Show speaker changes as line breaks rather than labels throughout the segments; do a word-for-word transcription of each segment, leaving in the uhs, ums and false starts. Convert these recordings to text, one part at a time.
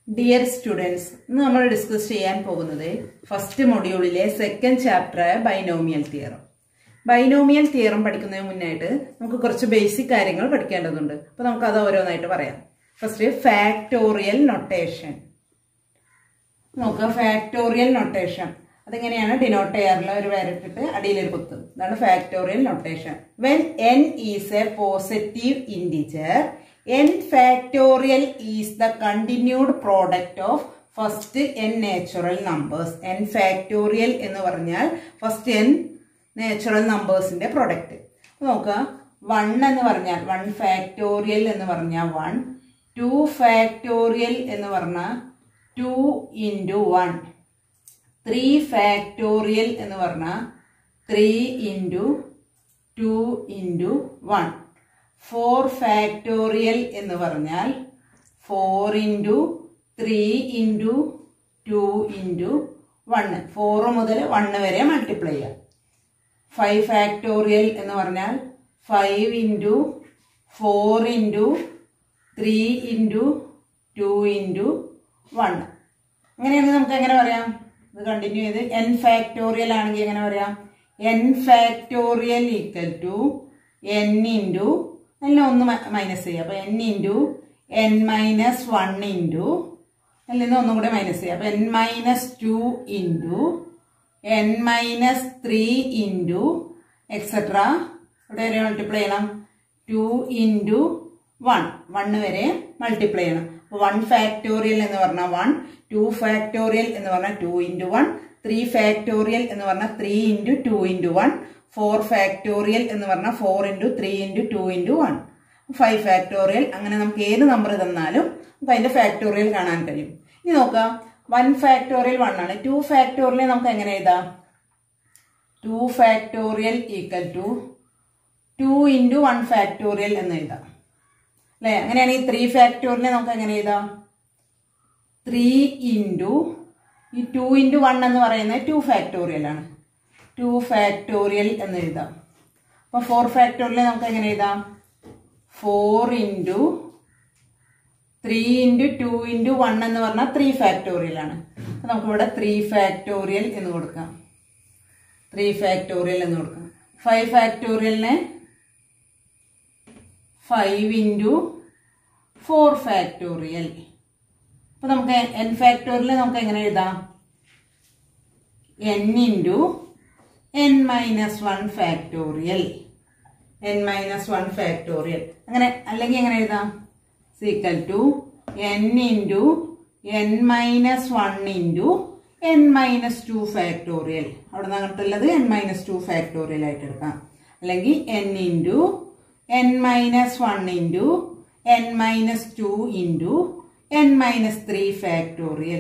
Dear students, we will discuss the first module second chapter binomial theorem. Binomial theorem is basic things. First, factorial notation. Factorial notation. That is denoted factorial notation. When n is a positive integer, n factorial is the continued product of first n natural numbers. N factorial ennu parnal first n natural numbers inde product. Nokka one ennu parnal one factorial ennu parnal one, two factorial ennu parnal two into one, three factorial ennu parnal three into two into one. four factorial ennu parnal four into three into two into one. four mudal one vare multiply cheya. five factorial ennu parnal five into four into three into two into one. അങ്ങനെയാണ് നമുക്ക് എങ്ങനെ പറയാം? ഇത് continue ചെയ്ത് n factorial ആണെങ്കിൽ എങ്ങനെ പറയാം? n factorial equal to n into N minus n into n minus one into n minus two into n minus three into et cetera. Multiply two into one. one multiply. one factorial one, two factorial two into one, three factorial three into two into one. four factorial four into three into two into one. five factorial അങ്ങനെ നമുക്ക് ഏത് number തന്നാലും നമുക്ക് അതിന്റെ factorial കാണാൻ കഴിയും. ഇനി നോക്കാം one factorial one ആണ്. two factorial നമുക്ക് എങ്ങനെ എഴുതാം? two factorial equal to two into one factorial എന്ന് എഴുതാം. അല്ലേ? അങ്ങനെയാണെങ്കിൽ three factorial നമുക്ക് എങ്ങനെ എഴുതാം? three into ഈ two into one എന്ന് പറയുന്നത് two factorial ആണ്. two factorial എന്ന് എഴുതാം. അപ്പോൾ four factorial നമുക്ക് എങ്ങനെ എഴുതാം? four into three into two into one എന്ന് പറഞ്ഞാൽ three factorial ആണ്. അപ്പോൾ നമുക്ക് ഇവിടെ three factorial എന്ന് കൊടുക്കാം. three factorial എന്ന് കൊടുക്കാം. five factorial നെ five into four factorial. അപ്പോൾ നമുക്ക് n factorial നമുക്ക് എങ്ങനെ എഴുതാം? n into n minus one factorial. n minus one factorial. അങ്ങനെ അല്ലെങ്കിൽ എങ്ങനെ എഴുതാം? is equal to n into n minus one into n minus two factorial. അവിടെ നിന്നുള്ളത് n minus two factorial ആയിട്ട് എടുക്കാം. അല്ലെങ്കിൽ n into n minus one into n minus two into n minus three factorial.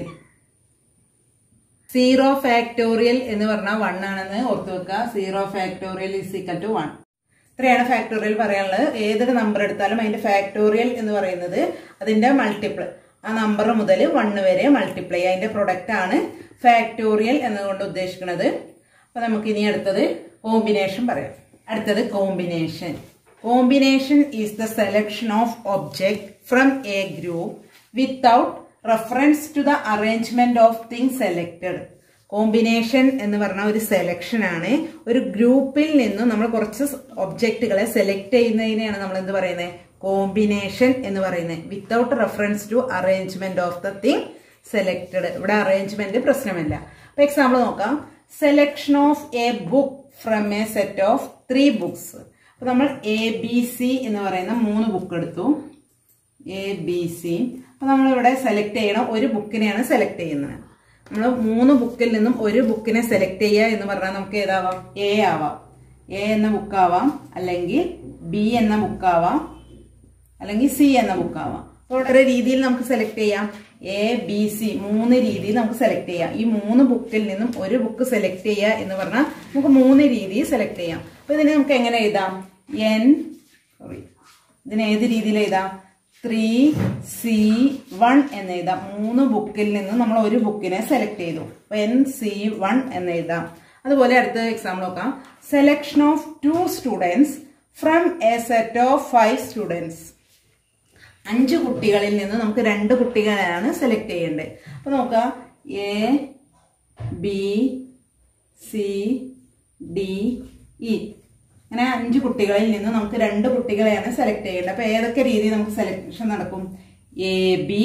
zero factorial എന്ന് പറഞ്ഞാൽ one ആണെന്ന് ഓർത്തു വെക്കുക. zero factorial is equal to one. ഇത്രയാണ് ഫാക്ടോറിയൽ പറയാനുള്ളത്. ഏതൊരു നമ്പർ എടുത്താലും അതിന്റെ ഫാക്ടോറിയൽ എന്ന് പറയുന്നത് അതിന്റെ മൾട്ടിപ്പിൾ, ആ നമ്പർ മുതൽ one വരെ മൾട്ടിപ്ലൈ, അതിന്റെ പ്രൊഡക്റ്റ് ആണ് ഫാക്ടോറിയൽ എന്നുകൊണ്ട് ഉദ്ദേശിക്കുന്നത്. അപ്പൊ നമുക്ക് ഇനി അടുത്തത് കോമ്പിനേഷൻ പറയാം. അടുത്തത് combination. Combination is the selection of object from a group without reference to the arrangement of things selected. Combination എന്ന് പറഞ്ഞാൽ ഒരു സെലക്ഷൻ ആണ്. ഒരു ഗ്രൂപ്പിൽ നിന്നും നമ്മൾ കുറച്ച് ഒബ്ജക്റ്റുകളെ സെലക്ട് ചെയ്യുന്നതിനെയാണ് നമ്മൾ എന്ത് പറയുന്നത്? കോമ്പിനേഷൻ എന്ന് പറയുന്നത്. Without reference to arrangement of the thing selected. ഇവിടെ അറേഞ്ച്മെന്റ് പ്രശ്നമില്ല. അപ്പൊ എക്സാമ്പിൾ നോക്കാം. Selection of a book from a set of three books. അപ്പൊ നമ്മൾ എ ബി സി എന്ന് പറയുന്ന മൂന്ന് ബുക്ക് എടുത്തു. A B C. അപ്പൊ നമ്മളിവിടെ സെലക്ട് ചെയ്യണം, ഒരു ബുക്കിനെയാണ് സെലക്ട് ചെയ്യുന്നത്. നമ്മൾ മൂന്ന് ബുക്കിൽ നിന്നും ഒരു ബുക്കിനെ സെലക്ട് ചെയ്യുക എന്ന് പറഞ്ഞാൽ നമുക്ക് ഏതാവാം? എ ആവാം. എ എന്ന ബുക്കാവാം, അല്ലെങ്കിൽ ബി എന്ന ബുക്കാവാം, അല്ലെങ്കിൽ സി എന്ന ബുക്കാവാം. അപ്പോൾ വളരെ രീതിയിൽ നമുക്ക് സെലക്ട് ചെയ്യാം. എ ബി സി മൂന്ന് രീതിയിൽ നമുക്ക് സെലക്ട് ചെയ്യാം. ഈ മൂന്ന് ബുക്കിൽ നിന്നും ഒരു ബുക്ക് സെലക്ട് ചെയ്യുക എന്ന് പറഞ്ഞാൽ നമുക്ക് മൂന്ന് രീതിയിൽ സെലക്ട് ചെയ്യാം. അപ്പൊ ഇതിനെ നമുക്ക് എങ്ങനെ എഴുതാം? എൻ സോറി ഇതിനെ ഏത് രീതിയിൽ എഴുതാം? ത്രീ സി വൺ എന്ന് എഴുതാം. മൂന്ന് ബുക്കിൽ നിന്ന് നമ്മൾ ഒരു ബുക്കിനെ സെലക്ട് ചെയ്തു. അപ്പൊ എൻ സി വൺ എന്ന് എഴുതാം. അതുപോലെ അടുത്ത എക്സാമ്പിൾ നോക്കാം. Selection of two students from a set of five students. അഞ്ച് കുട്ടികളിൽ നിന്ന് നമുക്ക് രണ്ട് കുട്ടികളെയാണ് സെലക്ട് ചെയ്യേണ്ടത്. അപ്പൊ നോക്കാം, A B C D E അങ്ങനെ അഞ്ച് കുട്ടികളിൽ നിന്ന് നമുക്ക് രണ്ട് കുട്ടികളെയാണ് സെലക്ട് ചെയ്യേണ്ടത്. അപ്പൊ ഏതൊക്കെ രീതി നമുക്ക് സെലക്ഷൻ നടക്കും? എ ബി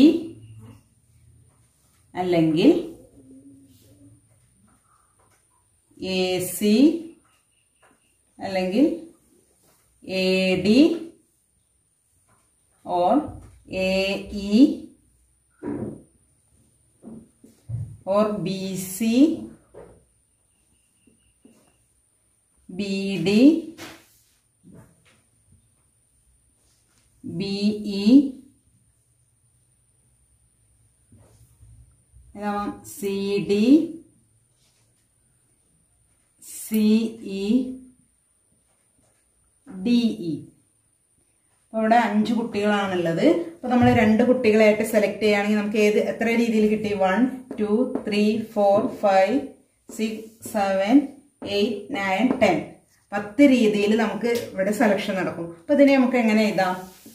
അല്ലെങ്കിൽ എ സി അല്ലെങ്കിൽ A D or A E or B C, B D, B E, C D, C E, D E. അപ്പോൾ ഇവിടെ അഞ്ച് കുട്ടികളാണുള്ളത്. അപ്പോൾ നമ്മൾ രണ്ട് കുട്ടികളായിട്ട് സെലക്ട് ചെയ്യുകയാണെങ്കിൽ നമുക്ക് ഏത് എത്ര രീതിയിൽ കിട്ടി? One two three four five six seven eight nine ten പത്ത് രീതിയിൽ നമുക്ക് ഇവിടെ സെലക്ഷൻ നടക്കും. അപ്പോൾ ഇതിനെ നമുക്ക് എങ്ങനെ എഴുതാം?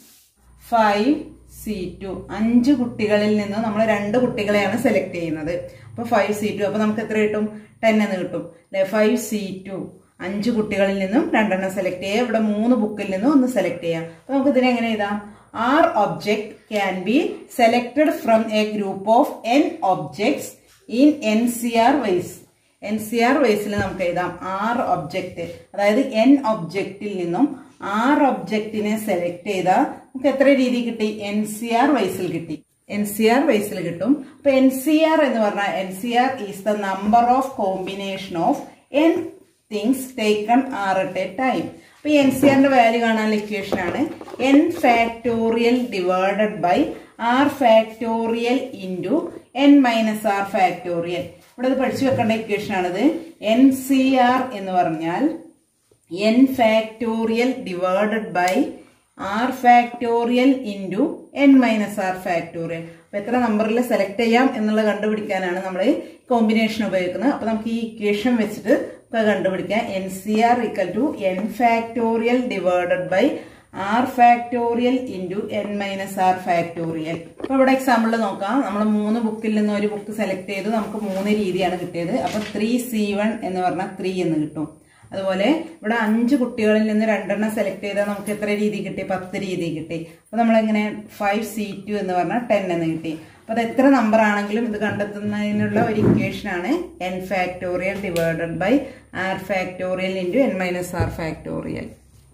ഫൈവ് സി ടു അഞ്ച് കുട്ടികളിൽ നിന്ന് നമ്മൾ രണ്ട് കുട്ടികളെയാണ് സെലക്ട് ചെയ്യുന്നത്. അപ്പോൾ ഫൈവ് സി ടു അപ്പോൾ നമുക്ക് എത്ര കിട്ടും? ടെൻ എന്ന് കിട്ടും അല്ലെ? ഫൈവ് സി ടു അഞ്ച് കുട്ടികളിൽ നിന്നും രണ്ടെണ്ണം സെലക്ട് ചെയ്യുക. ഇവിടെ മൂന്ന് ബുക്കിൽ നിന്നും ഒന്ന് സെലക്ട് ചെയ്യാം. അപ്പൊ നമുക്ക് ഇതിനെ എങ്ങനെ എഴുതാം? R object can be selected from a group of n objects in n C r ways. N C r വൈസിൽ നമുക്ക് എഴുതാം ആർ ഒബ്ജെക്ട്, അതായത് എൻ ഒബ്ജെക്റ്റിൽ നിന്നും ആർ ഒബ്ജെക്റ്റിനെ സെലക്ട് ചെയ്താൽ നമുക്ക് എത്ര രീതി കിട്ടി? എൻ സി ആർ വൈസിൽ കിട്ടി. എൻ സി ആർ വൈസിൽ കിട്ടും. അപ്പൊ എൻ സി ആർ എന്ന് പറഞ്ഞാൽ n C r is the number of combination of n things taken r at a time. അപ്പോൾ എൻ സി ആറിന്റെ വാല്യൂ കാണാനുള്ള ഇക്വേഷൻ ആണ് n factorial divided by r factorial into n minus r factorial. ഇവിടെ ഇത് പഠിച്ചു വെക്കേണ്ട equation ആണിത്. N C r എന്ന് പറഞ്ഞാൽ n factorial divided by r factorial into n minus r factorial. അപ്പൊ എത്ര നമ്പറിൽ സെലക്ട് ചെയ്യാം എന്നുള്ളത് കണ്ടുപിടിക്കാനാണ് നമ്മൾ കോമ്പിനേഷൻ ഉപയോഗിക്കുന്നത്. അപ്പൊ നമുക്ക് ഈ ഇക്വേഷൻ വെച്ചിട്ട് കണ്ടുപിടിക്കാം. N C r equal to n factorial divided by r factorial into n minus r factorial. അപ്പൊ ഇവിടെ എക്സാമ്പിളിൽ നോക്കാം. നമ്മൾ മൂന്ന് ബുക്കിൽ നിന്ന് ഒരു ബുക്ക് സെലക്ട് ചെയ്തു, നമുക്ക് മൂന്ന് രീതിയാണ് കിട്ടിയത്. അപ്പൊ ത്രീ സി വൺ എന്ന് പറഞ്ഞാൽ ത്രീ എന്ന് കിട്ടും. അതുപോലെ ഇവിടെ അഞ്ച് കുട്ടികളിൽ നിന്ന് രണ്ടെണ്ണം സെലക്ട് ചെയ്താൽ നമുക്ക് എത്ര രീതി കിട്ടി? പത്ത് രീതി കിട്ടി. അപ്പൊ നമ്മളെങ്ങനെ ഫൈവ് സി ടു എന്ന് പറഞ്ഞാൽ ടെൻ എന്ന് കിട്ടി. അപ്പൊ അത് എത്ര നമ്പർ ആണെങ്കിലും ഇത് കണ്ടെത്തുന്നതിനുള്ള ഒരു ഇക്വേഷൻ ആണ് n factorial divided by r factorial into n minus r factorial.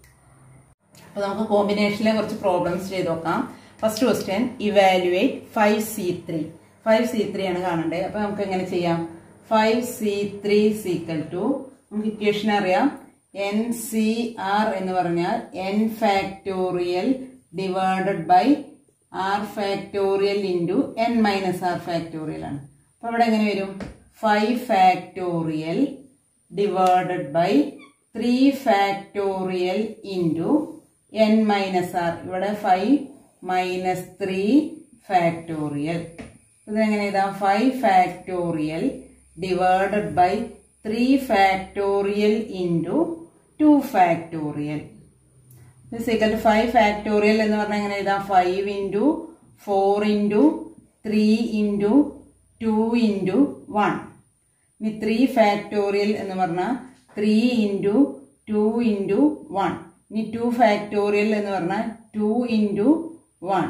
അപ്പൊ നമുക്ക് കോമ്പിനേഷനിലെ കുറച്ച് പ്രോബ്ലംസ് ചെയ്ത് നോക്കാം. First question, evaluate five C three. Five C three ആണ് കാണേണ്ടത്. അപ്പൊ നമുക്ക് എങ്ങനെ ചെയ്യാം? Five C three equal to നമുക്ക് ഇക്വേഷൻ അറിയാം. എൻ സി ആർ എന്ന് പറഞ്ഞാൽ n factorial divided by r factorial into n minus r factorial ആണ്. അപ്പൊ ഇവിടെ എങ്ങനെ വരും? Five factorial divided by three factorial into n minus r. ഇവിടെ ഫൈവ് മൈനസ് ത്രീ ഫാക്ടോറിയൽ. ഇതെങ്ങനെ എഴുതാം? Five factorial divided by three factorial into two factorial. Equal to five factorial എന്ന് പറഞ്ഞാൽ എങ്ങനെ എഴുതാം? Five into four into three into two into one. ഇനി three factorial എന്ന് പറഞ്ഞാൽ three into two into one. ഇനി ടു ഫാക്ടോറിയൽ എന്ന് പറഞ്ഞാൽ ടു ഇൻറ്റു വൺ.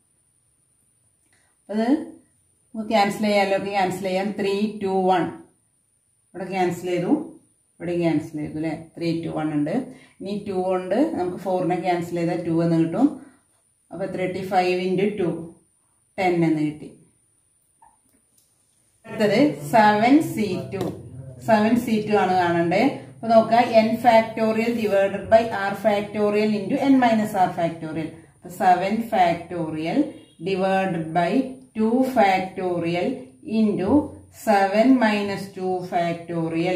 അത് ക്യാൻസൽ ചെയ്യാമല്ലോ. ക്യാൻസൽ ചെയ്യാം. ത്രീ ടു വൺ ഇവിടെ ക്യാൻസൽ ചെയ്തു, ഇവിടെ ക്യാൻസൽ ചെയ്തു അല്ലേ? ത്രീ ടു വൺ ഉണ്ട്. ഇനി ടു കൊണ്ട് നമുക്ക് ഫോറിനെ ക്യാൻസൽ ചെയ്താൽ ടു എന്ന് കിട്ടും. അപ്പോൾ എത്ര കിട്ടി? ഫൈവ് ഇൻറ്റു ടു ടെൻ എന്ന് കിട്ടി. അടുത്തത് seven c two. Seven c two ആണ് കാണണ്ടേ. അപ്പൊ നോക്കാം, n factorial divided by r factorial into n minus r factorial. അപ്പൊ seven factorial divided by two factorial into seven minus two factorial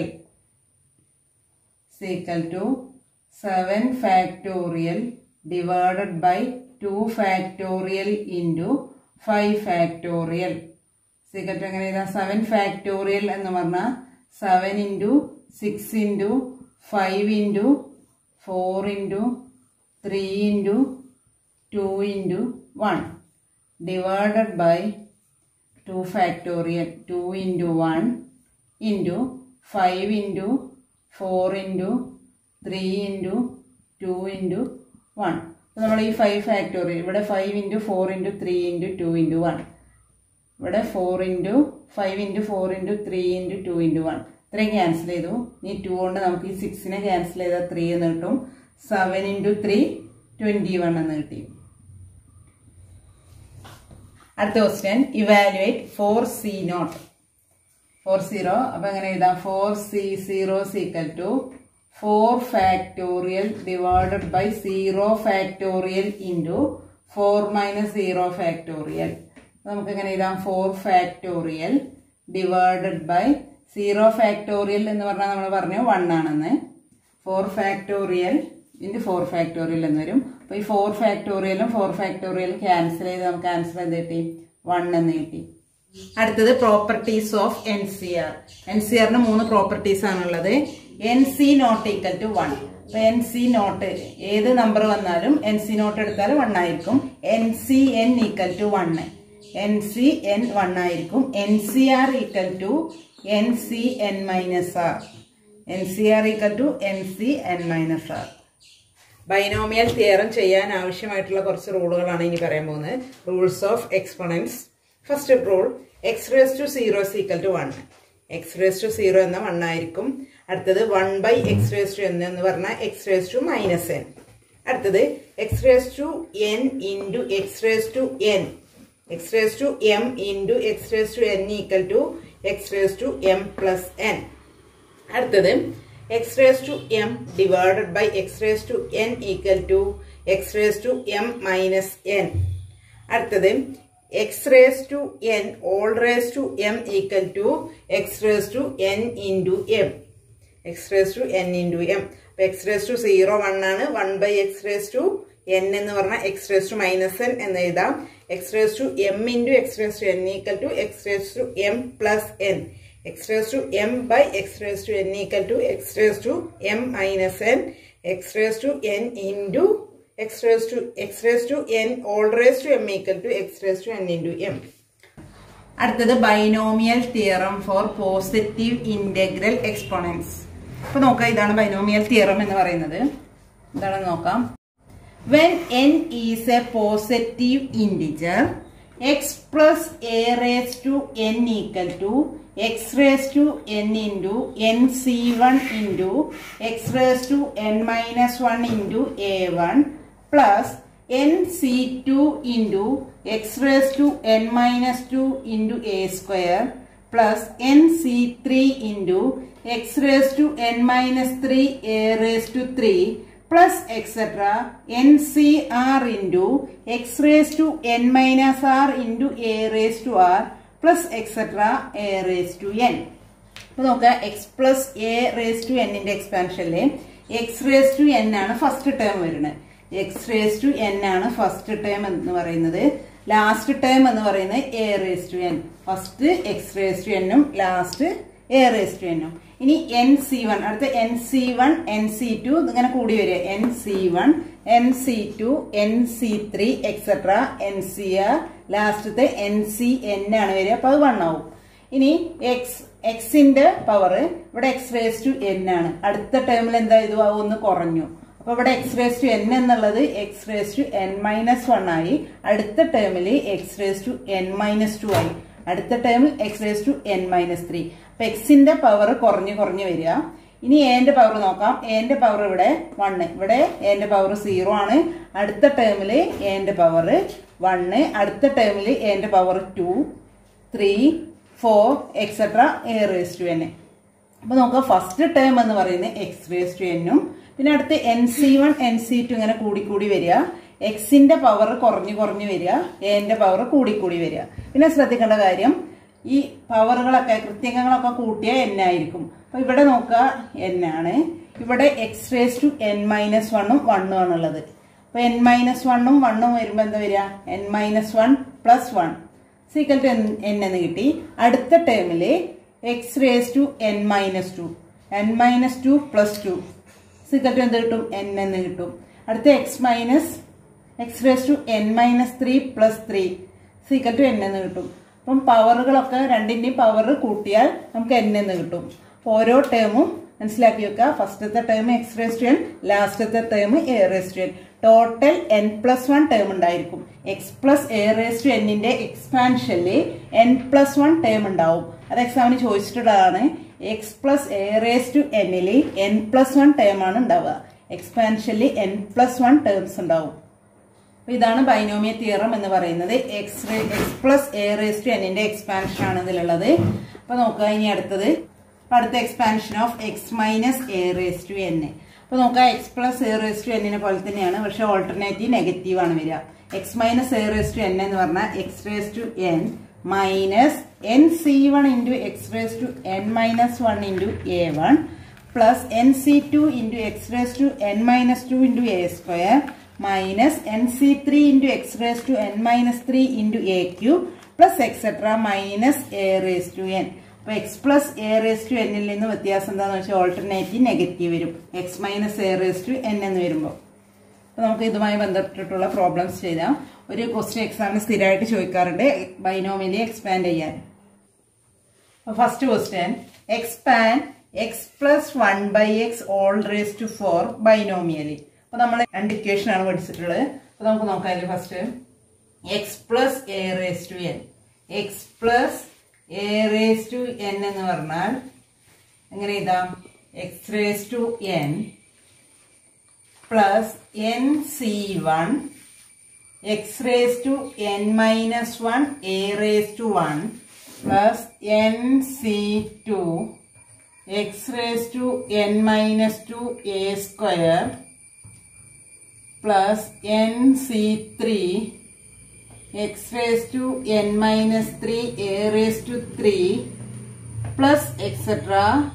is equal to seven factorial divided by two factorial into five factorial is equal to എങ്ങനെ എഴുതാം? seven factorial എന്ന് പറഞ്ഞാൽ seven into six into five into four into three into two into one divided by two factorial two into one into five into four into three into two into one. അപ്പോൾ നമ്മൾ ഈ five factorial ഇവിടെ five into four into three into two into one, ഇവിടെ four into five into four into three into two into one, ഇത്രയും cancel ചെയ്തു. ഈ to കൊണ്ട് നമുക്ക് ഈ സിക്സിനെ ക്യാൻസൽ ചെയ്താൽ ത്രീ എന്ന് കിട്ടും. Seven into three twenty one എന്ന് കിട്ടി. അടുത്ത question, evaluate four c naught. Four zero അപ്പം എങ്ങനെ എഴുതാം? Four c zero equal to four factorial divided by zero factorial into four minus zero factorial. നമുക്ക് എങ്ങനെ എഴുതാം? Four factorial divided by zero factorial എന്ന് പറഞ്ഞാൽ നമ്മൾ പറഞ്ഞു വൺ ആണെന്ന്. Four factorial into four factorial എന്ന് വരും. അപ്പോൾ ഈ ഫോർ ഫാക്ടോറിയലും ഫോർ ഫാക്ടോറിയലും ക്യാൻസൽ ചെയ്ത് നമുക്ക് ആൻസർ എന്ത് കിട്ടി? വൺ എന്ന് കിട്ടി. അടുത്തത് properties of n C r. N c ആറിന് മൂന്ന് പ്രോപ്പർട്ടീസ് ആണുള്ളത്. N c naught equal to one. അപ്പൊ എൻ സി നോട്ട് ഏത് നമ്പർ വന്നാലും എൻ സി നോട്ട് എടുത്താൽ വൺ ആയിരിക്കും. N c n equal to one, n c n one ആയിരിക്കും. N C r equal to n c n minus r, n C r equal to n c n minus r. Binomial theorem ചെയ്യാൻ ആവശ്യമായിട്ടുള്ള കുറച്ച് റൂളുകളാണ് ഇനി പറയാൻ പോകുന്നത്. Rules of exponents. First rule, x raise to zero equal to one. X raise to zero എന്ന one ആയിരിക്കും. അടുത്തത് one by x raise to n എന്ന് പറഞ്ഞാൽ x raise to minus n. അടുത്തത് x raise to n into x raise to n, x raise to m into x raise to n equal to x raise to m plus n. അടുത്തത് x raise to M divided by x raise to n equal to x raise to m minus n. അടുത്തത് x raise to n whole raise to m equal to x raise to n into m, x raise to n into m. അപ്പൊ x raise to zero one ആണ്. One by x raise to n എന്ന് പറഞ്ഞാൽ x raise to minus n എന്ന് എഴുതാം. X raise to m into x raise to n equal to x raise to m plus n. X raise to m by x raise to n equal to x raise to m minus n. X raise to n into x raise to x raise to n whole raise to m equal to x raise to n into m. അടുത്തത് binomial theorem for positive integral exponents. അപ്പൊ നോക്കാം, ഇതാണ് binomial theorem എന്ന് പറയുന്നത്. എന്താണെന്ന് നോക്കാം. When n is a positive integer, x plus a raised to n equal to x raised to n into n c one into x raised to n minus one into a one plus n c two into x raised to n minus two into a square plus n c three into x raised to n minus three a raised to three plus etc. N C R into x raised to n minus r into a raised to r plus etc. a raised to n. അപ്പോൾ നോക്കുക, x plus a raise to എന്നിന്റെ എക്സ്പാൻഷനിലെ x raise to n ആണ് first term വരുന്നത്. X raise to n ആണ് first term എന്ന് പറയുന്നത്. Last term എന്ന് പറയുന്നത് a raise to n. First x raise to എന്നും ലാസ്റ്റ് എ റേസ് ടു എന്നും. ഇനി എൻ സി വൺ, അടുത്ത n C one n C two ഇങ്ങനെ കൂടി വരിക. N C one n C two n C three etcetera N C r, ലാസ്റ്റത്തെ n c n ആണ് വരിക. അപ്പൊ അത് വൺ ആവും. ഇനി എക്സ് എക്സിന്റെ പവർ ഇവിടെ എക്സ് റേസ് ടു എൻ ആണ്. അടുത്ത ടേമിൽ എന്താ ഇത് ഒന്ന് കുറഞ്ഞു. അപ്പൊ ഇവിടെ എക്സ് റേസ് ടു എൻ എന്നുള്ളത് x raise to n minus one ആയി. അടുത്ത ടേമിൽ x raise to n minus two ആയി. അടുത്ത ടേമിൽ x raise to n minus three. അപ്പൊ എക്സിന്റെ പവർ കുറഞ്ഞു കുറഞ്ഞു വരിക. ഇനി എന്റെ പവർ നോക്കാം. എന്റെ പവർ ഇവിടെ വണ്ണ്, ഇവിടെ എന്റെ പവർ സീറോ ആണ്. അടുത്ത ടേമില് എന്റെ പവർ വണ്ണ്, അടുത്ത ടേമില് എന്റെ power two three four et cetera a raise to n. അപ്പൊ നോക്കാം, ഫസ്റ്റ് ടേം എന്ന് പറയുന്നത് എക്സ് റേസ് ടു എന്നും, പിന്നെ അടുത്ത് n C one n C two ഇങ്ങനെ കൂടിക്കൂടി വരിക. എക്സിന്റെ പവർ കുറഞ്ഞു കുറഞ്ഞു വരിക, എന്റെ പവർ കൂടിക്കൂടി വരിക. പിന്നെ ശ്രദ്ധിക്കേണ്ട കാര്യം, ഈ പവറുകളൊക്കെ കൃത്യങ്ങളൊക്കെ കൂട്ടിയ എൻ ആയിരിക്കും. അപ്പൊ ഇവിടെ നോക്കുക, എൻ ആണ്. ഇവിടെ x raise to n minus വണ്ണും വണ്ണും ആണുള്ളത്. അപ്പൊ എൻ മൈനസ് വണ്ണും വണ്ണും വരുമ്പോ എന്താ വരിക? N minus one plus one is equal to n എന്ന് കിട്ടി. അടുത്ത ടേമില് x raise to n minus two, n minus two plus two is equal to എന്ത് കിട്ടും? എൻ എന്ന് കിട്ടും. അടുത്ത x minus x raise to n minus three plus three is equal to n എന്ന് കിട്ടും. അപ്പം പവറുകളൊക്കെ രണ്ടിൻ്റെയും പവർ കൂട്ടിയാൽ നമുക്ക് എൻ എന്ന് കിട്ടും. അപ്പോൾ ഓരോ ടേമും മനസ്സിലാക്കി വെക്കുക. ഫസ്റ്റത്തെ term x raise to n, ലാസ്റ്റത്തെ term a raise to n. Total n plus one term ഉണ്ടായിരിക്കും. X plus a raise to എന്നിന്റെ എക്സ്പാൻഷനിൽ എൻ പ്ലസ് വൺ ടേം ഉണ്ടാവും. അത് എക്സാമിന് ചോദിച്ചിട്ടുള്ളതാണ്. X plus a raise to എന്നിൽ എൻ പ്ലസ് വൺ ടേം ആണ് ഉണ്ടാവുക. എക്സ്പാൻഷനിൽ എൻ പ്ലസ് വൺ ടേംസ് ഉണ്ടാവും. അപ്പൊ ഇതാണ് ബൈനോമിയൽ തിയറം എന്ന് പറയുന്നത്. X ray x plus a raise to എന്നിന്റെ എക്സ്പാൻഷൻ ആണ് ഇതിലുള്ളത്. അപ്പൊ നോക്കുക ഇനി അടുത്തത് അടുത്ത expansion of x minus a raise to n. അപ്പൊ നോക്കുക x plus a raise to എന്നിനെ പോലെ തന്നെയാണ്, പക്ഷെ ഓൾട്ടർനേറ്റീവ് നെഗറ്റീവ് ആണ് വരിക. X minus a raise to n എന്ന് പറഞ്ഞാൽ x raise to n minus n C one into x raise to n minus one into a one plus n C two into x raise to n minus two into a square minus n C three into x raise to n minus three into a cube plus etcetera minus a raise to n. അപ്പൊ x plus a raise to എന്നിൽ നിന്ന് വ്യത്യാസം എന്താണെന്ന് വെച്ചാൽ alternative negative വരും. X minus a raise to n എന്ന് വരുമ്പോൾ അപ്പൊ നമുക്ക് ഇതുമായി ബന്ധപ്പെട്ടിട്ടുള്ള പ്രോബ്ലംസ് ചെയ്താൽ ഒരു ക്വസ്റ്റ്യൻ എക്സാമിന് സ്ഥിരമായിട്ട് ചോദിക്കാറുണ്ട് ബൈനോമിയലി എക്സ്പാൻഡ് ചെയ്യാൻ. First question expand X plus one by x whole raise to four ബൈനോമിയലി. അപ്പൊ നമ്മൾ രണ്ട് ഇക്വേഷൻ ആണ് പഠിച്ചിട്ടുള്ളത്. അപ്പൊ നമുക്ക് നോക്കാം. അതിൽ first x plus a raise to n. X plus a raise to n എന്ന് പറഞ്ഞാൽ എങ്ങനെ എഴുതാം? X raise to n plus n C one x raise to n minus one a raise to one plus n C two x raise to n minus two a square plus n c three x raised to n minus three a raised to three plus etc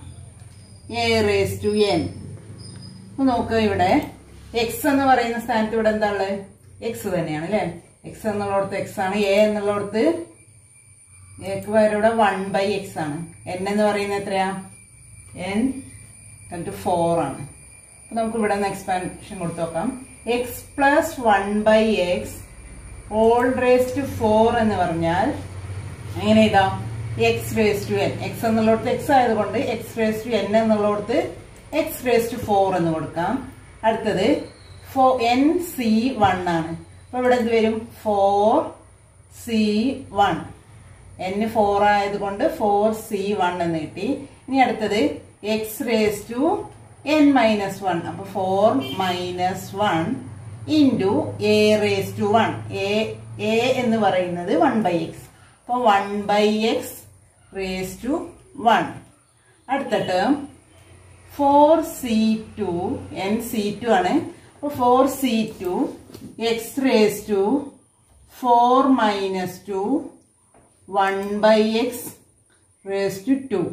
a raised to n. അപ്പോൾ നോക്കുക ഇവിടെ x എന്ന് പറയുന്ന സ്ഥാനത്ത് ഇവിടെ എന്താ ഉള്ളത്? X തന്നെയാണ് അല്ലേ? എക്സ് എന്നുള്ളടത്ത് എക്സ് ആണ്. എ എന്നുള്ളടത്ത് എക്ക് പകരം ഇവിടെ വൺ ബൈ എക്സ് ആണ്. എൻ എന്ന് പറയുന്നത് എത്രയാ? എൻ ടു ഫോർ ആണ്. അപ്പൊ നമുക്ക് ഇവിടെ നിന്ന് എക്സ്പാൻഷൻ കൊടുത്തു നോക്കാം. X plus one by x whole raise to four എന്ന് പറഞ്ഞാൽ എങ്ങനെ എഴുതാം? X raise to n. X എന്നുള്ളടത്ത് എക്സ് ആയതുകൊണ്ട് എക്സ് റേസ് ടു എൻ എന്നുള്ളടത്ത് എക്സ് റേസ് ടു ഫോർ എന്ന് കൊടുക്കാം. അടുത്തത് ഫോ എൻ സി വൺ ആണ്. അപ്പൊ ഇവിടെ എന്ത് വരും? Four C one. N four ആയതുകൊണ്ട് ഫോർ സി വൺ എന്ന് കിട്ടി. ഇനി അടുത്തത് x raise to n minus one. അപ്പൊ four minus one into a raise to one. A എന്ന് പറയുന്നത് വൺ ബൈ എക്സ്. അപ്പൊ one by x raise to one. അടുത്ത term four C two n C two ആണ്. അപ്പൊ four C two x raise to four minus two one by x raise to two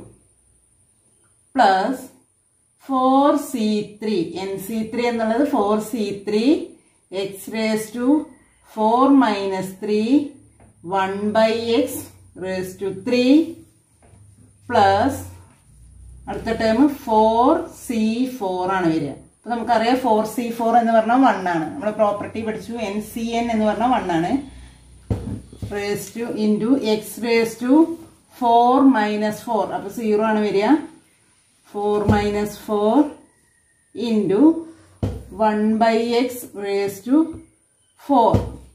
plus four C three n C three എന്നുള്ളത് four C three x raise to four minus three one by x raise to three plus അടുത്ത term four c four ആണ് വരിക. അപ്പൊ നമുക്കറിയാം four c four എന്ന് പറഞ്ഞാൽ one ആണ്. നമ്മൾ പ്രോപ്പർട്ടി പഠിച്ചു. എൻ സി എൻ എന്ന് പറഞ്ഞാൽ വൺ ആണ്. Raise to into x raise to four minus four. അപ്പൊ സീറോ ആണ് വരിക. Four minus four into one by x raise to four.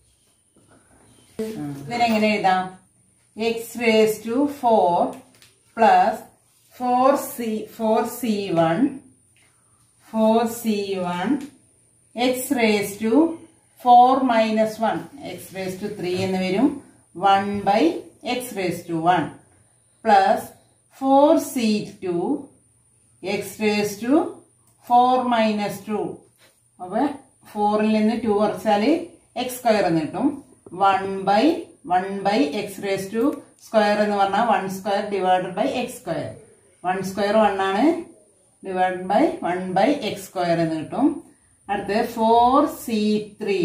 ഇതിനെങ്ങനെ എഴുതാം? X raise to four plus four c four C one four C one x raise to four minus one x raise to three എന്ന് വരും. One by x raise to one plus four C two x raise to four minus to. അപ്പൊ ഫോറിൽ നിന്ന് two കുറച്ചാൽ x square എന്ന് കിട്ടും. One by one by x raise to square എന്ന് പറഞ്ഞാൽ one square divided by x square. One square one ആണ്. Divided by one by x square എന്ന് കിട്ടും. അടുത്ത് four C three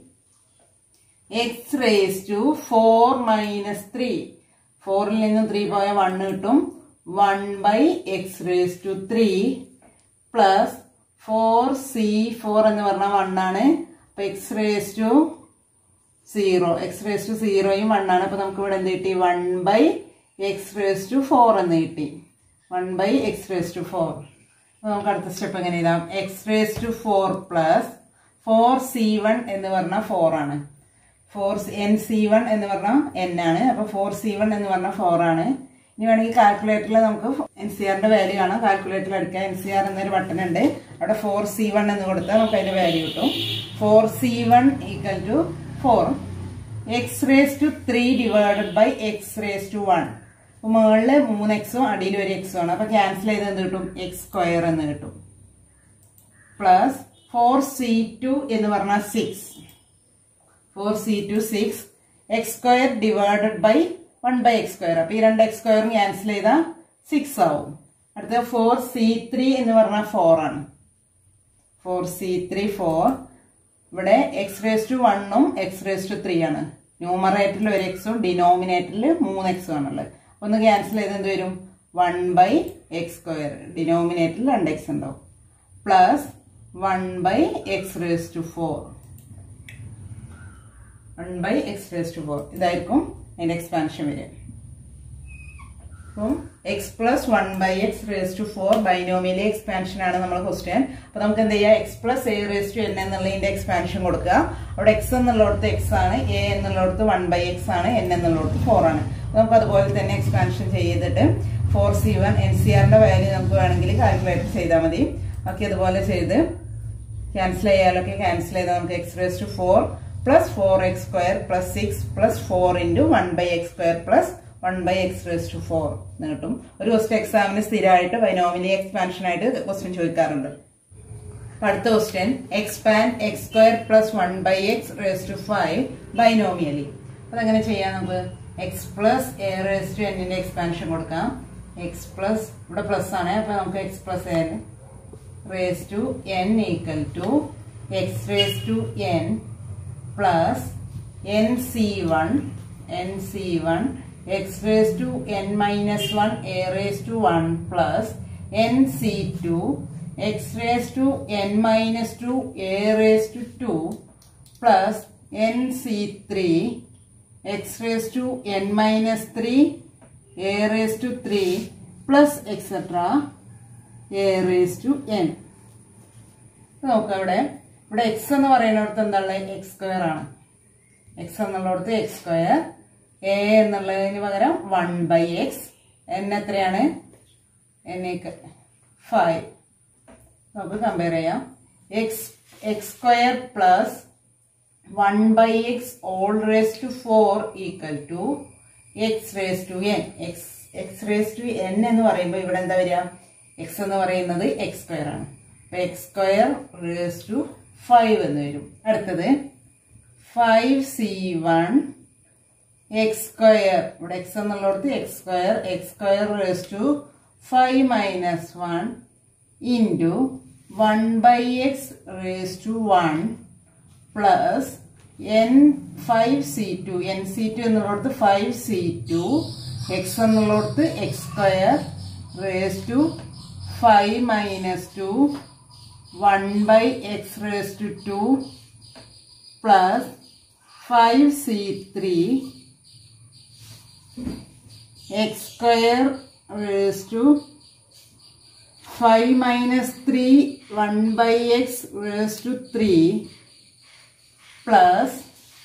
x raise to four minus three. ഫോറിൽ നിന്ന് three പോയ one കിട്ടും. One by x raise to three plus four c four എന്ന് പറഞ്ഞാൽ വൺ ആണ്. അപ്പോൾ x raise to zero, x raise to സീറോയും വൺ ആണ്. അപ്പോൾ നമുക്ക് ഇവിടെ എന്ത് കിട്ടി? One by x raise to four എന്ന് കിട്ടി. One by x raise to four. അപ്പോൾ നമുക്ക് അടുത്ത സ്റ്റെപ്പ് എങ്ങനെ എഴുതാം? X raise to four plus four C one എന്ന് പറഞ്ഞാൽ ഫോർ ആണ്. ഫോർ എൻ സി വൺ എന്ന് പറഞ്ഞാൽ എൻ ആണ്. അപ്പോൾ ഫോർ സി വൺ എന്ന് പറഞ്ഞാൽ ഫോർ ആണ്. ഇനി വേണമെങ്കിൽ കാൽക്കുലേറ്ററിൽ നമുക്ക് എൻ സി ആറിന്റെ വാല്യൂ കാണാം. കാൽക്കുലേറ്ററിൽ എടുക്കാം. എൻ സി ആർ എന്നൊരു ബട്ടൺ ഉണ്ട്. അവിടെ ഫോർ സി വൺ എന്ന് കൊടുത്താൽ നമുക്ക് അതിന്റെ വാല്യൂ കിട്ടും. Four C one equal to four x raise to three divided by x raise to one. അപ്പൊ മുകളില് മൂന്ന് എക്സും അടിയിൽ ഒരു എക്സും ആണ്. അപ്പൊ ക്യാൻസൽ ചെയ്ത് എന്ത് കിട്ടും? എക്സ് സ്ക്വയർ എന്ന് കിട്ടും. പ്ലസ് ഫോർ സി ടു എന്ന് പറഞ്ഞാൽ six. Four C two six x square divided by one by x square. അപ്പൊ ഈ രണ്ട് എക്സ് സ്ക്വയറും ക്യാൻസൽ ചെയ്താൽ സിക്സ് ആവും. അടുത്ത ഫോർ സി ത്രീ എന്ന് പറഞ്ഞാൽ ഫോർ ആണ്. Four C three four. ഇവിടെ എക്സ് റേസ് ടു വണ്ണും എക്സ് റേസ് ടു ത്രീ ആണ്. ന്യൂമറേറ്ററിൽ ഒരു എക്സും ഡിനോമിനേറ്ററിൽ മൂന്ന് എക്സും ആണുള്ളത്. ഒന്ന് ക്യാൻസൽ ചെയ്ത് എന്ത് വരും? One by x square. ഡിനോമിനേറ്ററിൽ രണ്ട് എക്സ് ഉണ്ടാവും. Plus one by x raise to four. One by x raise to four. ഇതായിരിക്കും അതിന്റെ എക്സ്പാൻഷൻ വരിക. അപ്പം x plus one by x raise to four binomially expansion ആണ് നമ്മുടെ ക്വസ്റ്റ്യൻ. അപ്പൊ നമുക്ക് എന്ത് ചെയ്യാം? X plus a raise to n എന്നുള്ളതിന്റെ എക്സ്പാൻഷൻ കൊടുക്കുക. അവിടെ എക്സ് എന്നുള്ളടത്ത് എക്സ് ആണ്, എ എന്നുള്ളടത്ത് വൺ ബൈ എക്സ് ആണ്, എൻ എന്നുള്ളടത്ത് ഫോർ ആണ്. നമുക്ക് അതുപോലെ തന്നെ എക്സ്പാൻഷൻ ചെയ്തിട്ട് four C one n C ആറിന്റെ വാല്യൂ നമുക്ക് വേണമെങ്കിൽ കാൽക്കുലേറ്റ് ചെയ്താൽ മതി. ഓക്കെ, അതുപോലെ ചെയ്ത് ക്യാൻസൽ ചെയ്യാലൊക്കെ ക്യാൻസൽ ചെയ്താൽ നമുക്ക് x raise to four plus four x square plus six plus four into one by x square plus one by x raise to four എന്ന് കിട്ടും. ഒരു ക്വസ്റ്റ്യൻ എക്സാമിന് സ്ഥിരമായിട്ട് ബൈനോമിയലി എക്സ്പാൻഷൻ ആയിട്ട് ക്വസ്റ്റ്യൻ ചോദിക്കാറുണ്ട്. അടുത്ത question expand x square plus one by x raise to five binomially. അതെങ്ങനെ ചെയ്യാം? നമുക്ക് x plus a raise to എന്നിന്റെ എക്സ്പാൻഷൻ കൊടുക്കാം. എക്സ് പ്ലസ് ഇവിടെ പ്ലസ് ആണ്. അപ്പൊ നമുക്ക് x plus n raised to n equal to x raise to n plus n C one n C one x raise to n minus one a raise to one plus n C two x raise to n minus two a raise to two plus n C three x raise to n minus three a raise to three plus etcetera a raise to n. നോക്കാം. ഇവിടെ ഇവിടെ x എന്ന് പറയുന്നിടത്ത് എന്താണ്? X square ആണ്. X എന്നുള്ളിടത്ത് x square, a എന്നുള്ളതിന് പകരം വൺ ബൈ എക്സ്, എൻ എത്രയാണ്? എന്നേക്ക് ഫൈവ്. നമുക്ക് കമ്പയർ ചെയ്യാം. X x square plus one by x whole raise to four equal to x raise to n. X x raise to n എന്ന് പറയുമ്പോൾ ഇവിടെ എന്താ വരിക? എക്സ് എന്ന് പറയുന്നത് എക്സ് സ്ക്വയർ ആണ്. അപ്പൊ x square raise to five എന്ന് വരും. അടുത്തത് five C one x square. ഇവിടെ എക്സ് എന്നുള്ളടത്ത് x square x square raise to five minus one into one by x raise to one plus n five C two. N C two എന്നുള്ളടത്ത് five C two x എന്നുള്ളടത്ത് x square raise to five minus two one by x raise to two plus five C three x square raise to five minus three one by x raise to three plus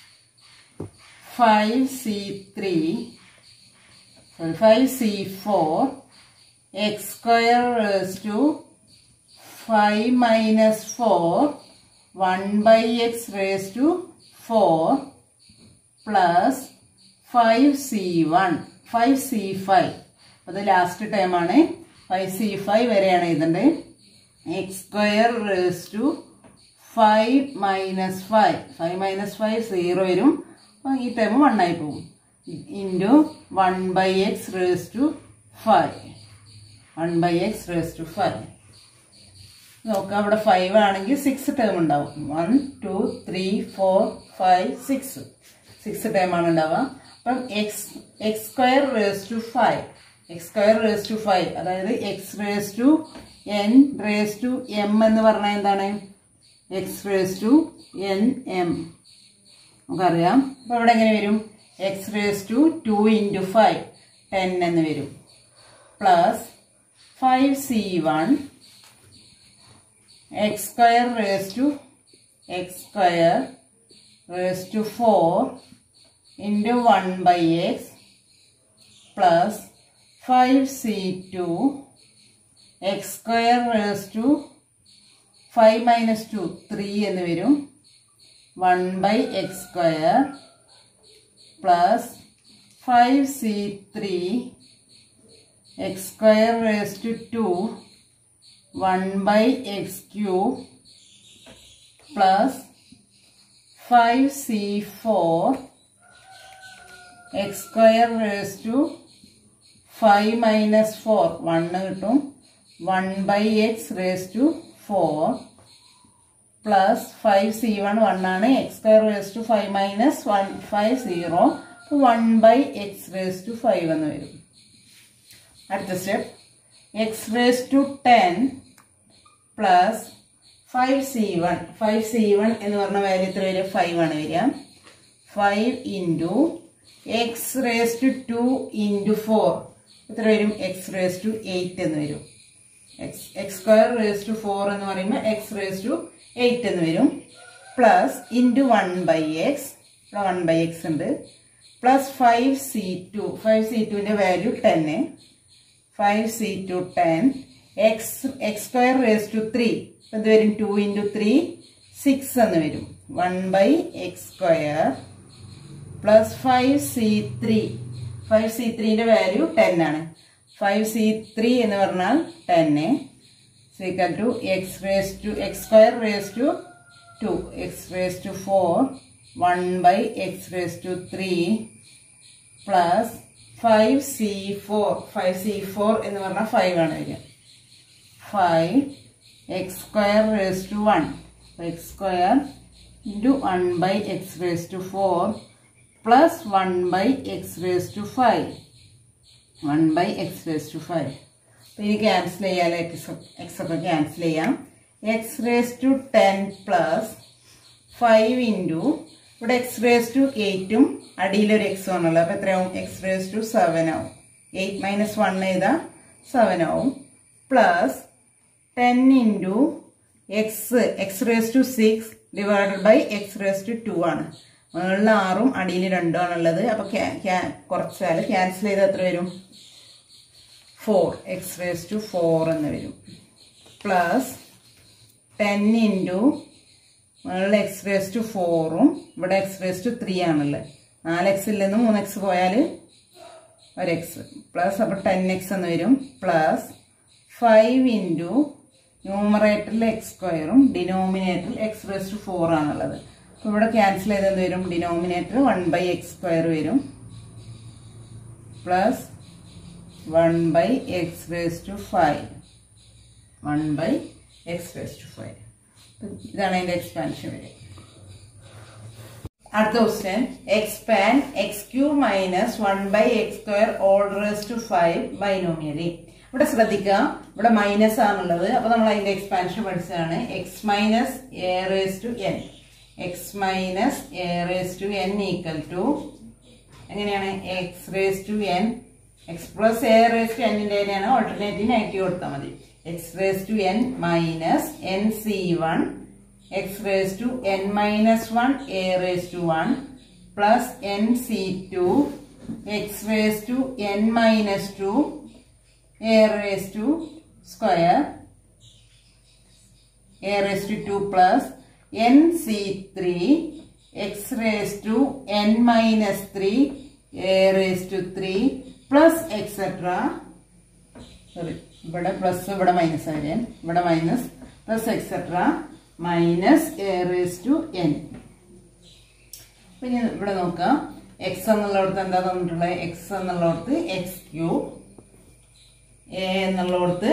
five c three sorry five c four x square raised to five minus four one by x raised to four plus five c one five c five. അത് last time ആണ്. five c five വരെയാണ് ഇതിന്റെ. x square raised to five minus five five minus five zero വരും. ഈ time one ആയി പോകും. Into one by x raise to five one by x raise to five. നോക്കാം. അവിടെ five ആണെങ്കിൽ സിക്സ് ടേം ഉണ്ടാവും. One two three four five six six time ആണ് ഉണ്ടാവുക. അപ്പം x x square raise to five x square raise to five അതായത് x raise to n raised to m എന്ന് പറഞ്ഞാൽ എന്താണ്? X raise to n m നമുക്കറിയാം. അപ്പോൾ ഇവിടെ എങ്ങനെ വരും? X raise to two into five ten എന്ന് വരും. Plus five C one x square raise to x square raise to four into one by x plus five C two x square raise to five minus two three എന്ന് വരും. One by x square plus five C three x square raise to two one by x cube plus five C four x square raise to five minus four one കിട്ടും. One by x raise to four plus five C one one ആണ്. X square raise to five minus one five zero one by x raise to five എന്ന് വരും. അടുത്ത step x raise to ten plus five C one five C one എന്ന് പറഞ്ഞ value എത്ര വരിക? Five ആണ് വരിക. Five into x raise to two into four എത്ര വരും? എക്സ് റേസ് ടു എയ്റ്റ് എന്ന് വരും. X x square raise to four എന്ന് പറയുമ്പോൾ എക്സ് റേസ് ടു എയ്റ്റ് എന്ന് വരും. Plus into one by x ഇവിടെ വൺ ബൈ എക്സ് ഉണ്ട്. Plus five C two five C ടുവിൻ്റെ value ten. Five C two ten x x square raise to three എന്ത് വരും? Two into three six എന്ന് വരും. One by x square plus five C three five C ത്രീൻ്റെ value ten ആണ്. Five C three എന്ന് പറഞ്ഞാൽ ten equal to x raise to x square raise to two x raise to four one by x raise to three plus five C four five C four എന്ന് പറഞ്ഞാൽ five ആണ് വരിക. Five x square raise to one x square into one by x raise to four plus one by x raise to five one by x raise to five. അപ്പോൾ ഇനി cancel ചെയ്യാൻ x x ഒക്കെ cancel ചെയ്യാം. X raise to ten plus five into ഇവിടെ x raise to എയ്റ്റും അടിയിലൊരു x ആണല്ലോ. അപ്പോൾ എത്രയാവും? എക്സ് റേസ് ടു സെവൻ ആവും. എയ്റ്റ് മൈനസ് വൺ ചെയ്താൽ സെവൻ ആവും. Plus ten into x x raise to six divided by x raise to two ആണ്. മുകളിൽ ആറും അടിയിൽ രണ്ടും ആണുള്ളത്. അപ്പോൾ കുറച്ചാൽ ക്യാൻസൽ ചെയ്ത് എത്ര വരും? Four x raise to four എന്ന് വരും. പ്ലസ് ടെൻ ഇൻറ്റു മുകളിൽ എക്സ് റേസ് ടു ഫോറും ഇവിടെ എക്സ് റേസ് ടു ത്രീ ആണുള്ളത്. നാല് എക്സിൽ നിന്ന് മൂന്ന് എക്സ് പോയാൽ ഒരു എക്സ് പ്ലസ് അപ്പോൾ ടെൻ എക്സ് എന്ന് വരും. പ്ലസ് ഫൈവ് ഇൻറ്റു ന്യൂമറേറ്ററിൽ എക്സ് സ്ക്വയറും ഡിനോമിനേറ്ററിൽ എക്സ് റേസ് ടു ഫോർ ആണുള്ളത്. അപ്പോൾ ഇവിടെ ക്യാൻസൽ ചെയ്ത് എന്ത് വരും? Denominator one by x square വരും. Plus one by x raise to five one by x raise to five. ഇതാണ് അതിൻ്റെ എക്സ്പാൻഷൻ വരിക. അടുത്ത question expand x cube minus one by x square all raise to five binomially. ഇവിടെ ശ്രദ്ധിക്കുക, ഇവിടെ minus ആണുള്ളത്. അപ്പോൾ നമ്മൾ അതിന്റെ എക്സ്പാൻഷൻ പഠിച്ചതാണ്. X minus a raise to n x minus a raise to n equal to എങ്ങനെയാണ്? X raise to n x plus a raise to എന്നിന്റെ തന്നെയാണ്. ഓൾട്ടർനേറ്റീവ് നെഗറ്റീവ് കൊടുത്താൽ മതി. X raise to n minus n C one x raise to n minus one a raise to one plus n C two x raise to n minus two a raised to square a raised to two plus n c three x raised to n minus three a raised to three plus etc. sorry ഇവിടെ plus ഇവിടെ minus ആയിരിക്കും. ഇവിടെ minus plus etcetera minus a raise to n. പിന്നെ ഇവിടെ നോക്കാം. X എന്നുള്ളടത്ത് എന്താ തന്നിട്ടുള്ളത്? എക്സ് എന്നുള്ളടത്ത് എക്സ് ക്യൂബ്, എ എന്നുള്ളടത്ത്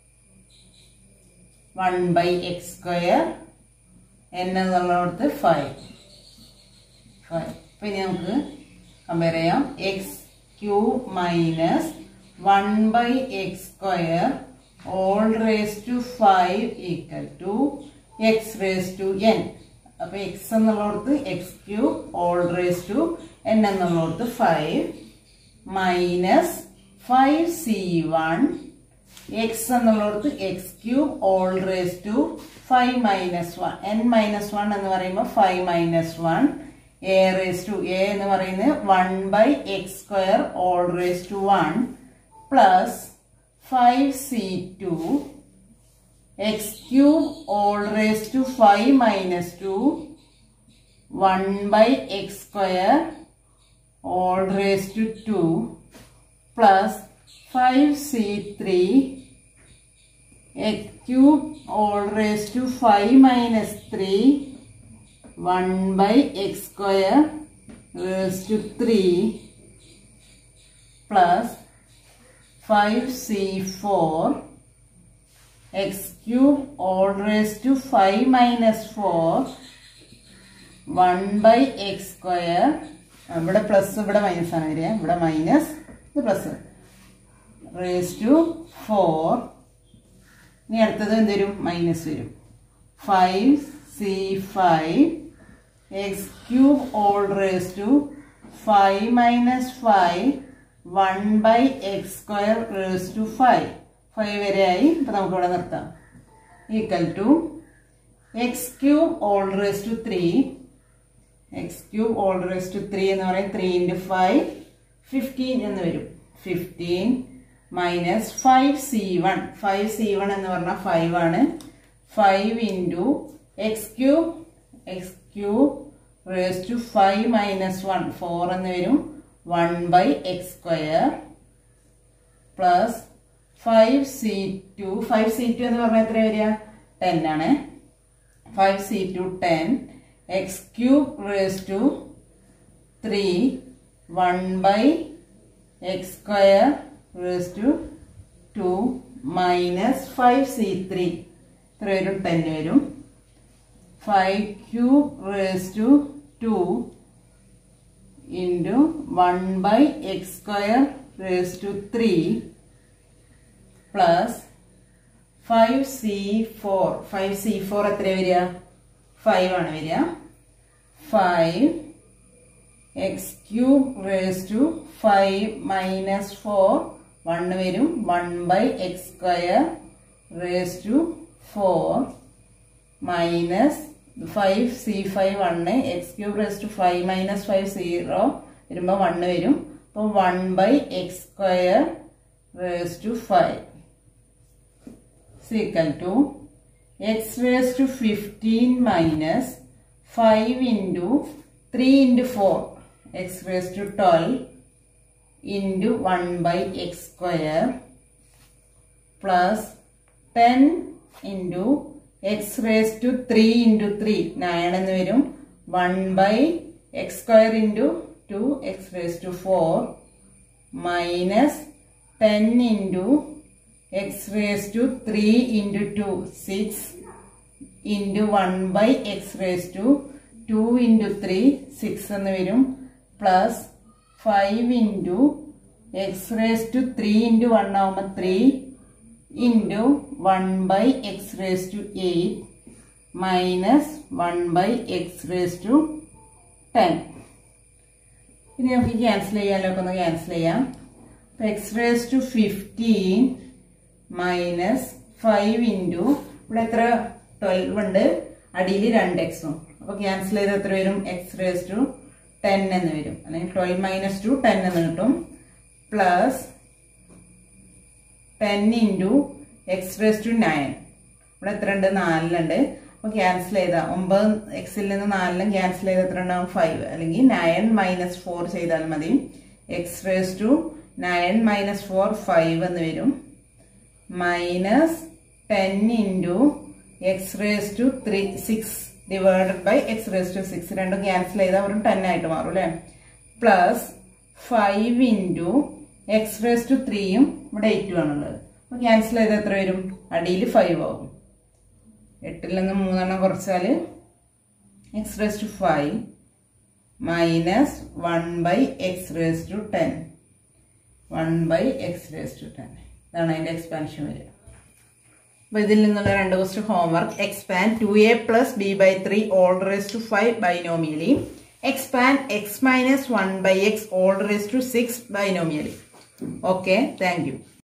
one by x square, n എന്നുള്ളടത്ത് ഫൈവ് ഫൈവ്. പിന്നെ നമുക്ക് കമ്പയർ ചെയ്യാം. X cube minus one by x square all raise to five equal to x raise to n. അപ്പൊ എക്സ് എന്നുള്ളടത്ത് x cube whole raise to n എന്നുള്ളടത്ത് five minus five C one x എന്നുള്ളടത്ത് x cube whole raise to five minus one. N minus one എന്ന് പറയുമ്പോൾ five minus one a raise to a എന്ന് പറയുന്നത് one by x square all raise to one plus five C two x cube all raised to five minus two one by x square all raised to two plus five c three x cube all raised to five minus three one by x square raised to three plus five c four x cube all raised to five minus four one by x square. ഇവിടെ plus ഇവിടെ minus ആണ് വരിക. ഇവിടെ minus ഇത് plus raise to four. ഇനി അടുത്തത് എന്ത് വരും? മൈനസ് വരും. Five C five x cube whole raise to five minus five one by x square raise to five. Five വരെയായി. ഇപ്പം നമുക്ക് ഇവിടെ നിർത്താം. Equal to x cube whole raise to three. X cube whole raise to three എന്ന് പറയും three into five fifteen എന്ന് വരും. Fifteen minus five C one. Five C one എന്ന് പറഞ്ഞാൽ ഫൈവ് ആണ്. Five into x cube x cube raise to five minus one four എന്ന് വരും. One by x square plus five C two. Five C two എന്ന് പറഞ്ഞാൽ എത്ര വരിക? Ten ആണ്. Five C two ten x cube raise to three one by x square raise to two minus five C three എത്ര വരും? Ten വരും. Five cube raise to two into one by x square raise to three plus five C four. Five C four എത്ര വരിക? Five ആണ് വരിക. Five x cube raise to five minus four one വരും. One by x square raise to four minus five C five one x cube raise to five minus five zero വരുമ്പോൾ one വരും. അപ്പോൾ one by x square raise to five equal to x raised to fifteen minus five into three into four x raised to twelve into one by x square plus ten into x raised to three into three nine എന്ന് വരും. one by x square into two x raised to four minus ten into x raised to three into two six into one by x raised to two into three six എന്ന് വരും. plus five into x raised to three into one ആവുമ്പോൾ three into one by x raised to eight minus one by x raised to ten. ഇനി നമുക്ക് cancel ചെയ്യാമല്ലോ. ഒക്കെ ഒന്ന് cancel ചെയ്യാം. x raised to fifteen minus five into ഇവിടെ എത്ര twelve ഉണ്ട്, അടിയിൽ രണ്ട് എക്സും. അപ്പോൾ ക്യാൻസൽ ചെയ്ത് എത്ര വരും? എക്സ് റേസ് ടു ടെൻ എന്ന് വരും. അല്ലെങ്കിൽ ട്വൽവ് മൈനസ് ടു ടെൻ എന്ന് കിട്ടും. Plus ten into x raise to nine. ഇവിടെ എത്ര ഉണ്ട്? നാലിലുണ്ട്. അപ്പോൾ ക്യാൻസൽ ചെയ്താൽ ഒമ്പത് എക്സിൽ നിന്ന് നാലിലും ക്യാൻസൽ ചെയ്ത് എത്ര ഉണ്ടാവും? ഫൈവ്. അല്ലെങ്കിൽ നയൻ മൈനസ് ഫോർ ചെയ്താൽ മതി. X raise to nine minus four five എന്ന് വരും. Minus ten into x raise to three six divided by x raise to six. രണ്ടും ക്യാൻസൽ ചെയ്താൽ വെറും ടെൻ ആയിട്ട് മാറും അല്ലേ. Plus five into x raise to ത്രീയും ഇവിടെ എയ്റ്റും ആണുള്ളത്. അപ്പോൾ ക്യാൻസൽ ചെയ്താൽ എത്ര വരും? അടിയിൽ ഫൈവ് ആവും. എട്ടിൽ നിന്ന് മൂന്നെണ്ണം കുറച്ചാൽ x raise to five minus one by x raise to ten one by x raise to ten. ഇതാണ് അതിൻ്റെ എക്സ്പാൻഷൻ വരിക. അപ്പോൾ ഇതിൽ നിന്നുള്ള രണ്ട് question homework. Expand two a plus b by three whole raise to five binomially. Expand x minus one by x whole raise to six binomially. Okay, thank U.